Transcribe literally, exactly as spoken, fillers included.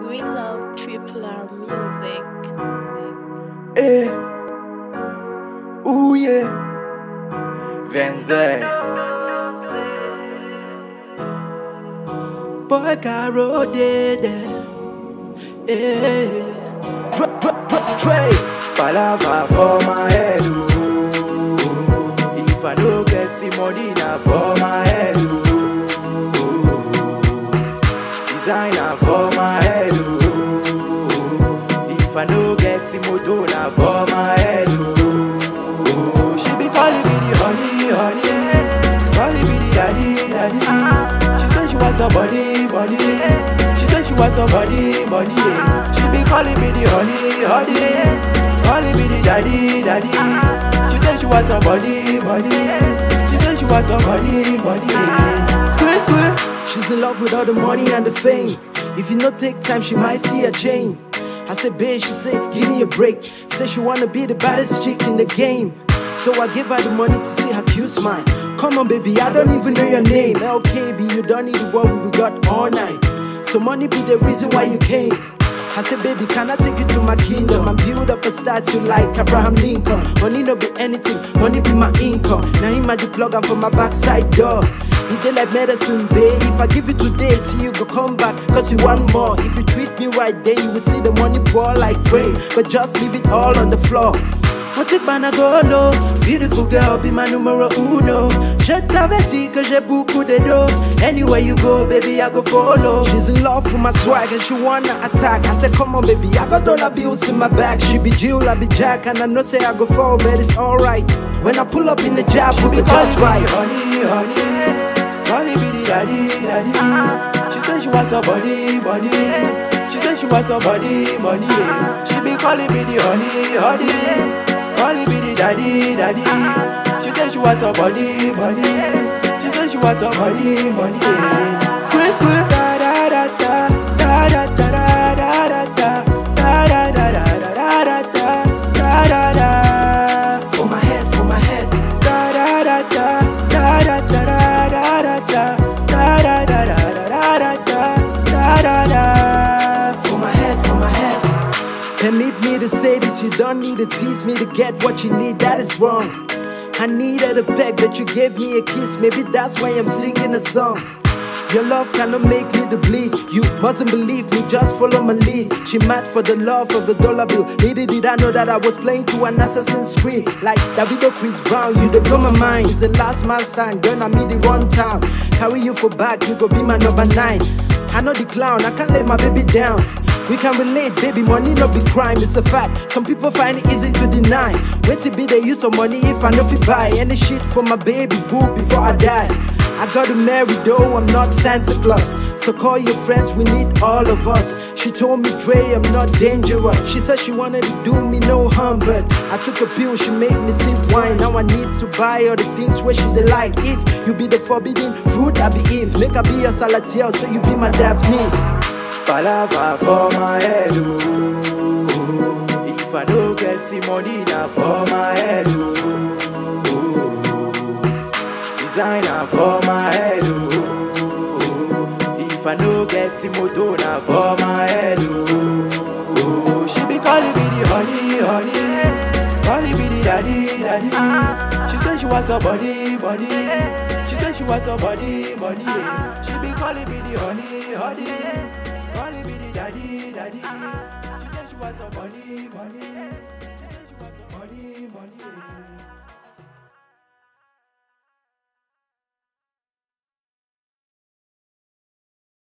We love Triple R music. Eh, ooh yeah, Venze. Boy Caro did it. Eh, drop, drop, drop, tray. Palava for my head. Ooh. If I don't get the money, now for my head. Ooh. Designer for my head. Ooh. If I don't get the motor, now for my head. Ooh. She be calling me the honey, honey. Calling me the daddy, daddy. She said she was somebody, body. She said she was somebody, body. She be calling me the honey, honey. Calling me the daddy, daddy. She said she was somebody, body. She said she was somebody, body. Square, square. She's in love with all the money and the fame. If you not take time, she might see a chain. I said, babe, she said, give me a break. Said she wanna be the baddest chick in the game. So I give her the money to see her cute smile. Come on, baby, I don't even know your name. L K B, you don't need to worry, we got all night. So money be the reason why you came. I said, baby, can I take you to my kingdom and build up a statue like Abraham Lincoln? Money no be anything, money be my income. Now he might plug am for my backside door. He did like medicine, babe. If I give you today, see you go come back, cause you want more. If you treat me right, then you will see the money pour like rain. But just leave it all on the floor. What if I go low? Beautiful girl, be my numero uno. Je t'avais dit que j'ai beaucoup de dos. Anywhere you go, baby, I go follow. She's in love with my swag and she wanna attack. I said, come on, baby, I got dollar bills in my bag. She be Jill, I be Jack, and I know say I go fall, but it's alright. When I pull up in the job, we be just right. Honey, honey, honey be the daddy, daddy. She said she was somebody, body. She said she was somebody, money. She be calling me the honey, honey. Calling me the daddy, daddy. She said she was somebody, body. She said she was somebody, money. Square, square. Da da da da da da da da da da da da da da da da da da. For my head, for my head. Da da da da da da da da da da da da da da da da. For my head, for my head. Permit me to say this, you don't need to tease me to get what you need, that is wrong. I needed a peck, but you gave me a kiss, maybe that's why I'm singing a song. Your love cannot make me to bleed. You mustn't believe me, just follow my lead. She mad for the love of a dollar bill. Little did I know that I was playing to an Assassin's Creed. Like Davido, Chris Brown, you dey blow my mind. It's the last man stand, girl, I meet the one time. Carry you for back, you go be my number nine. I know the clown, I can't let my baby down. We can relate, baby, money no be crime, it's a fact. Some people find it easy to deny. Wait to be the use of money if I know if buy any shit for my baby boo before I die. I got to marry though, I'm not Santa Claus. So call your friends, we need all of us. She told me, Dre, I'm not dangerous. She said she wanted to do me no harm, but I took a pill, she made me sip wine. Now I need to buy all the things where she dey like. If you be the forbidden fruit, I be Eve. Make her be your salatiel, so you be my Daphne. Palava for my head, ooh. If I don't get the money, now for my head, ooh. Designer for my head, ooh. If I don't get the motor, now for my head, ooh. She be calling me the honey, honey. Calling me the daddy, daddy. She said she was somebody, body. She said she was somebody, body. She be calling me the honey, honey. Calling me the daddy, daddy. She said she was somebody, money. She said she was somebody, money.